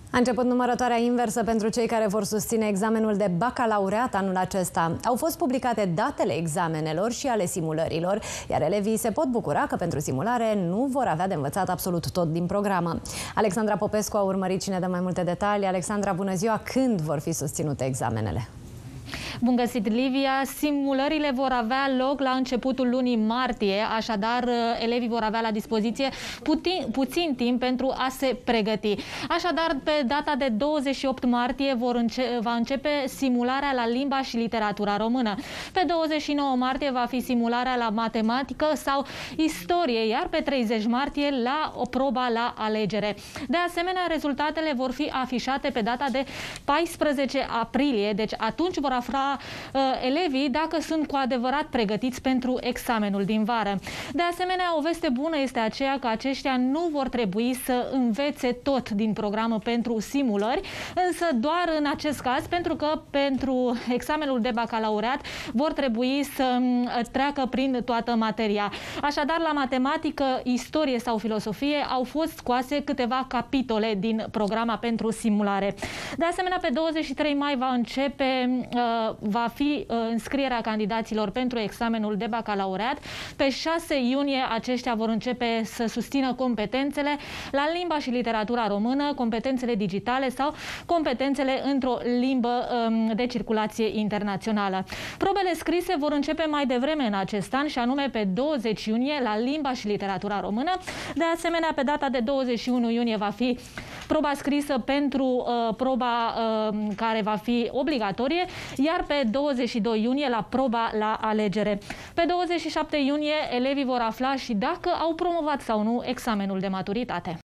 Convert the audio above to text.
A început numărătoarea inversă pentru cei care vor susține examenul de bacalaureat anul acesta. Au fost publicate datele examenelor și ale simulărilor, iar elevii se pot bucura că pentru simulare nu vor avea de învățat absolut tot din programă. Alexandra Popescu a urmărit și ne dă mai multe detalii. Alexandra, bună ziua! Când vor fi susținute examenele? Bun găsit, Livia! Simulările vor avea loc la începutul lunii martie, așadar elevii vor avea la dispoziție puțin timp pentru a se pregăti. Așadar, pe data de 28 martie va începe simularea la limba și literatura română. Pe 29 martie va fi simularea la matematică sau istorie, iar pe 30 martie la proba la alegere. De asemenea, rezultatele vor fi afișate pe data de 14 aprilie, deci atunci vor afla elevii dacă sunt cu adevărat pregătiți pentru examenul din vară. De asemenea, o veste bună este aceea că aceștia nu vor trebui să învețe tot din programă pentru simulări, însă doar în acest caz, pentru că pentru examenul de bacalaureat vor trebui să treacă prin toată materia. Așadar, la matematică, istorie sau filosofie au fost scoase câteva capitole din programa pentru simulare. De asemenea, pe 23 mai va fi înscrierea candidaților pentru examenul de bacalaureat. Pe 6 iunie aceștia vor începe să susțină competențele la limba și literatura română, competențele digitale sau competențele într-o limbă de circulație internațională. Probele scrise vor începe mai devreme în acest an, și anume pe 20 iunie la limba și literatura română. De asemenea, pe data de 21 iunie va fi proba scrisă pentru proba care va fi obligatorie, iar pe 22 iunie la proba la alegere. Pe 27 iunie elevii vor afla și dacă au promovat sau nu examenul de maturitate.